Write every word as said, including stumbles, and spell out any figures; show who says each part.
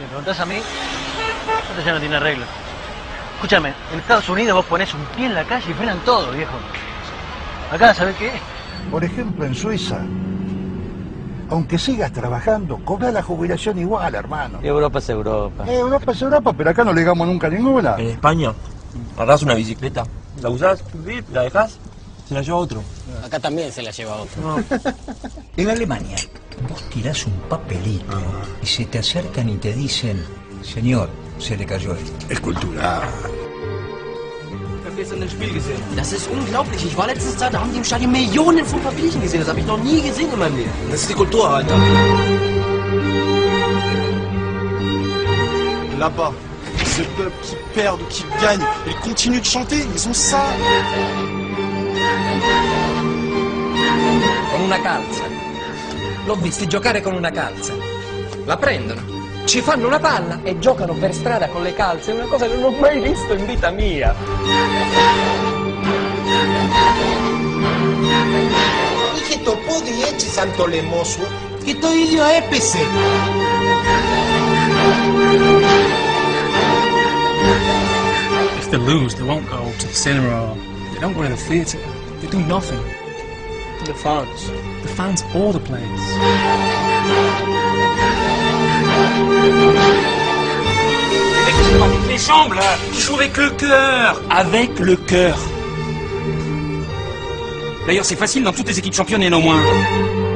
Speaker 1: Si me preguntás a mí, esto ya no tiene arreglo. Escúchame, en Estados Unidos vos ponés un pie en la calle y frenan todo, viejo. Acá, ¿sabés qué?
Speaker 2: Por ejemplo, en Suiza, aunque sigas trabajando, cobra la jubilación igual, hermano.
Speaker 1: Europa es Europa.
Speaker 2: Eh, Europa es Europa, pero acá no le llegamos nunca a ninguna.
Speaker 3: En España, agarrás una bicicleta, la usás, la dejás, se la lleva otro.
Speaker 4: Acá también se la lleva otro.
Speaker 3: No.
Speaker 5: En Alemania, vos tirás un papelito y se te acercan y te dicen, señor, se le cayó esto.
Speaker 2: Es cultural.
Speaker 6: Das ist unglaublich. Ich war letztens da, da haben die im Stadion Millionen von Papierchen gesehen. Das habe ich noch nie gesehen in meinem Leben.
Speaker 3: Das ist die Kultur, Alter.
Speaker 7: Là-bas, ce peuple qui perd ou qui gagne, ils continuent de chanter, ils ont ça.
Speaker 6: Con una calza. L'ho visti giocare con una calza. La prendono, ci fanno una palla e giocano per strada con le calze. È una cosa che non ho mai visto in vita mia.
Speaker 8: Είχε το πόδι έτσι σαν το λαιμό σου και το ίδιο έπεσε.
Speaker 9: If they lose, they won't go to the cinema, they don't go to the theatre, they do nothing. The fans. The fans or the players.
Speaker 3: Avec les jambes, là, tu joues avec le cœur. Avec le cœur. D'ailleurs, c'est facile, dans toutes les équipes championnes, il y en a au moins un.